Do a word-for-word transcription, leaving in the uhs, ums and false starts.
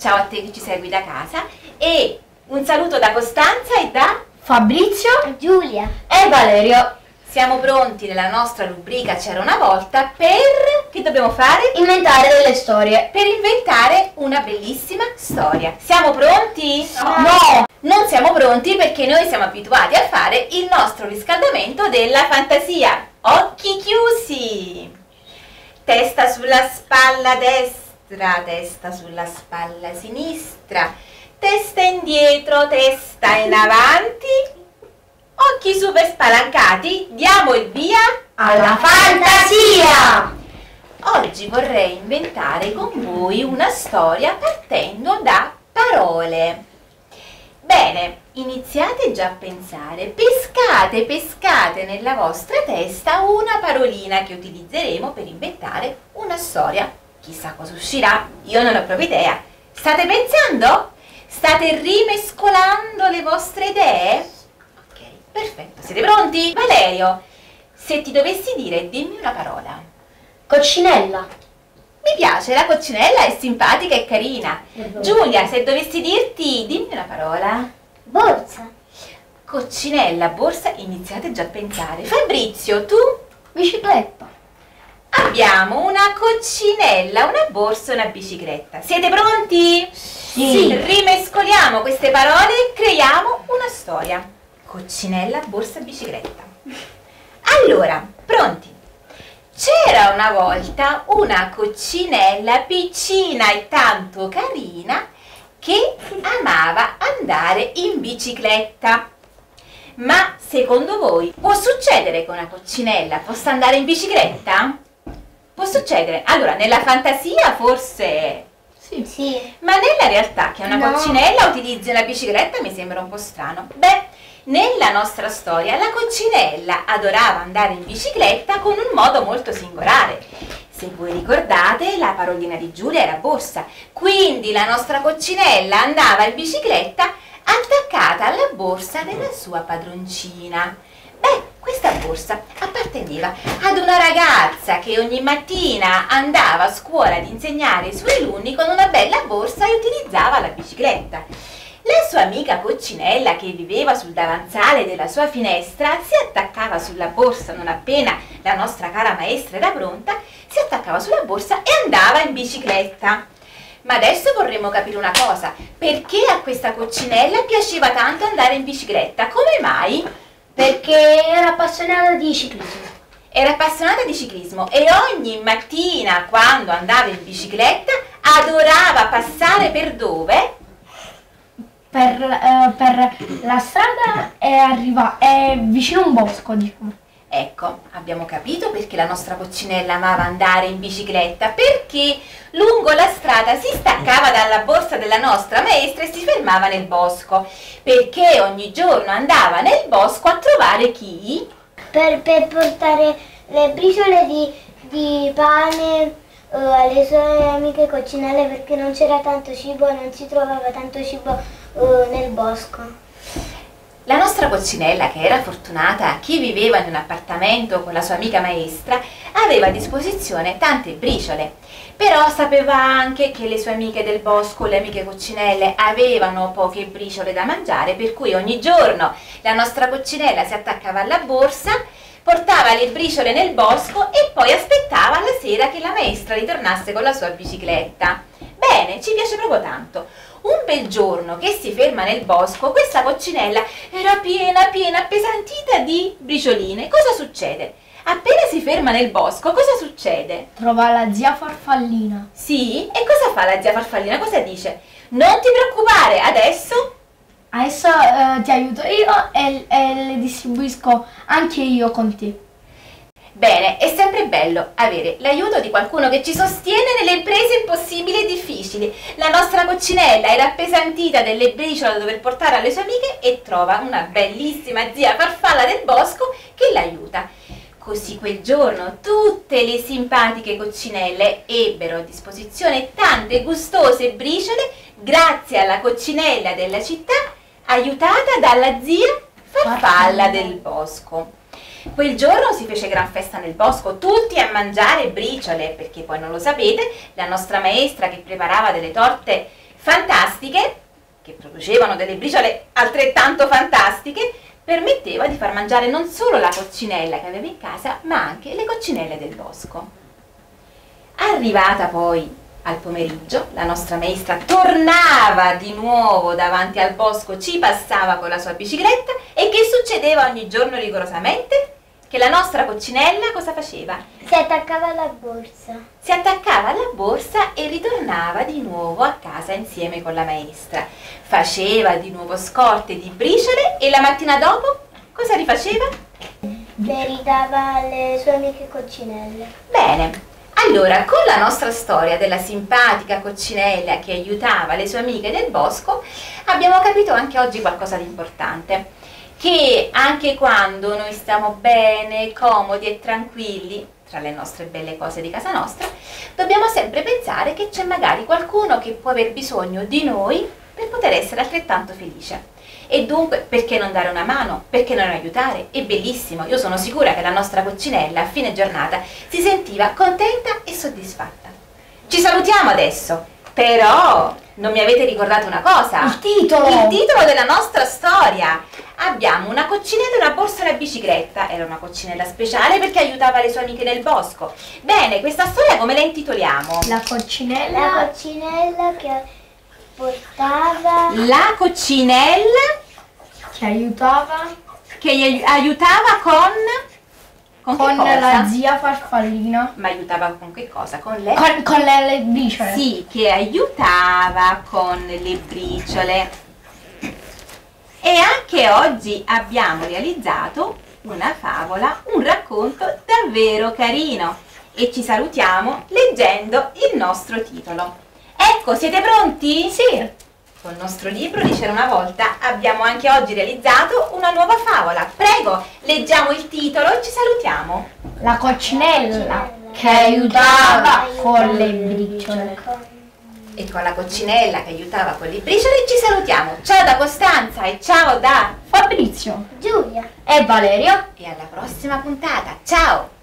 ciao a te che ci segui da casa e un saluto da Costanza e da Fabrizio, Giulia e Valerio. Siamo pronti nella nostra rubrica C'era una volta per... che dobbiamo fare? Inventare delle storie. Per inventare una bellissima storia. Siamo pronti? No. No. Non siamo pronti perché noi siamo abituati a fare il nostro riscaldamento della fantasia. Occhi chiusi. Testa sulla spalla destra, testa sulla spalla sinistra, testa indietro, testa in avanti. Occhi super spalancati, diamo il via Alla fantasia! Oggi vorrei inventare con voi una storia partendo da parole. Bene, iniziate già a pensare, pescate, pescate nella vostra testa una parolina che utilizzeremo per inventare una storia. Chissà cosa uscirà, io non ho proprio idea. State pensando? State rimescolando le vostre idee? Perfetto, siete pronti? Valerio, se ti dovessi dire, dimmi una parola. Coccinella. Mi piace, la coccinella è simpatica e carina. Uh-huh. Giulia, se dovessi dirti, dimmi una parola. Borsa. Coccinella, borsa, iniziate già a pensare. Fabrizio, tu? Bicicletta. Abbiamo una coccinella, una borsa e una bicicletta. Siete pronti? Sì. Rimescoliamo queste parole e creiamo una storia. Coccinella, borsa, bicicletta. Allora, pronti? C'era una volta una coccinella piccina e tanto carina che amava andare in bicicletta. Ma secondo voi può succedere che una coccinella possa andare in bicicletta? Può succedere? Allora, nella fantasia forse... Sì. Sì. Ma nella realtà che una No. coccinella utilizzi una bicicletta mi sembra un po' strano. Beh, nella nostra storia la coccinella adorava andare in bicicletta con un modo molto singolare. Se voi ricordate, la parolina di Giulia era borsa, quindi la nostra coccinella andava in bicicletta attaccata alla borsa della sua padroncina. Beh, questa borsa apparteneva ad una ragazza che ogni mattina andava a scuola ad insegnare ai suoi alunni con una bella borsa e utilizzava la bicicletta. La sua amica coccinella, che viveva sul davanzale della sua finestra, si attaccava sulla borsa non appena la nostra cara maestra era pronta, si attaccava sulla borsa e andava in bicicletta. Ma adesso vorremmo capire una cosa: perché a questa coccinella piaceva tanto andare in bicicletta? Come mai? Perché era appassionata di ciclismo. Era appassionata di ciclismo e ogni mattina quando andava in bicicletta adorava passare per dove? Per, eh, per la strada è, arriva, è vicino a un bosco, diciamo. Ecco, abbiamo capito perché la nostra coccinella amava andare in bicicletta, perché lungo la strada si staccava dalla borsa della nostra maestra e si fermava nel bosco, perché ogni giorno andava nel bosco a trovare chi? Per, per portare le briciole di, di pane eh, alle sue amiche coccinelle, perché non c'era tanto cibo, non si trovava tanto cibo eh, nel bosco. La nostra coccinella, che era fortunata, chi viveva in un appartamento con la sua amica maestra, aveva a disposizione tante briciole, però sapeva anche che le sue amiche del bosco, le amiche coccinelle, avevano poche briciole da mangiare, per cui ogni giorno la nostra coccinella si attaccava alla borsa, portava le briciole nel bosco e poi aspettava la sera che la maestra ritornasse con la sua bicicletta. Bene, ci piace proprio tanto. Un bel giorno che si ferma nel bosco, questa coccinella era piena, piena, appesantita di bricioline. Cosa succede? Appena si ferma nel bosco, cosa succede? Trova la zia Farfallina. Sì? E cosa fa la zia Farfallina? Cosa dice? Non ti preoccupare, adesso... Adesso eh, ti aiuto io e, e le distribuisco anche io con te. Bene, è sempre bello avere l'aiuto di qualcuno che ci sostiene nelle imprese impossibili e difficili. La nostra coccinella era appesantita delle briciole da dover portare alle sue amiche e trova una bellissima zia farfalla del bosco che l'aiuta. Così quel giorno tutte le simpatiche coccinelle ebbero a disposizione tante gustose briciole grazie alla coccinella della città aiutata dalla zia farfalla del bosco. Quel giorno si fece gran festa nel bosco, tutti a mangiare briciole, perché poi non lo sapete, la nostra maestra che preparava delle torte fantastiche, che producevano delle briciole altrettanto fantastiche, permetteva di far mangiare non solo la coccinella che aveva in casa, ma anche le coccinelle del bosco. Arrivata poi al pomeriggio, la nostra maestra tornava di nuovo davanti al bosco, ci passava con la sua bicicletta e che succedeva ogni giorno rigorosamente? Che la nostra coccinella cosa faceva? Si attaccava alla borsa. Si attaccava alla borsa e ritornava di nuovo a casa insieme con la maestra. Faceva di nuovo scorte di briciole e la mattina dopo cosa rifaceva? Le ridava alle sue amiche coccinelle. Bene, allora con la nostra storia della simpatica coccinella che aiutava le sue amiche nel bosco abbiamo capito anche oggi qualcosa di importante. Che anche quando noi stiamo bene, comodi e tranquilli, tra le nostre belle cose di casa nostra, dobbiamo sempre pensare che c'è magari qualcuno che può aver bisogno di noi per poter essere altrettanto felice. E dunque, perché non dare una mano? Perché non aiutare? È bellissimo, io sono sicura che la nostra coccinella a fine giornata si sentiva contenta e soddisfatta. Ci salutiamo adesso, però non mi avete ricordato una cosa? Il titolo! Il titolo della nostra storia! Abbiamo una coccinella, una borsa e una bicicletta. Era una coccinella speciale perché aiutava le sue amiche nel bosco. Bene, questa storia come la intitoliamo? La coccinella. La coccinella che portava... La coccinella Che aiutava che gli aiutava con... Con, con che cosa? la zia farfallina. Ma aiutava con che cosa? Con le... Con, con le, le briciole. Sì, che aiutava con le briciole. E anche oggi abbiamo realizzato una favola, un racconto davvero carino. E ci salutiamo leggendo il nostro titolo. Ecco, siete pronti? Sì. Col nostro libro di C'era una volta abbiamo anche oggi realizzato una nuova favola. Prego, leggiamo il titolo e ci salutiamo. La coccinella che aiutava con le briciole. E con la coccinella che aiutava con le briciole ci salutiamo. Ciao da Costanza e ciao da Fabrizio Giulia. e Valerio. e alla prossima puntata. Ciao!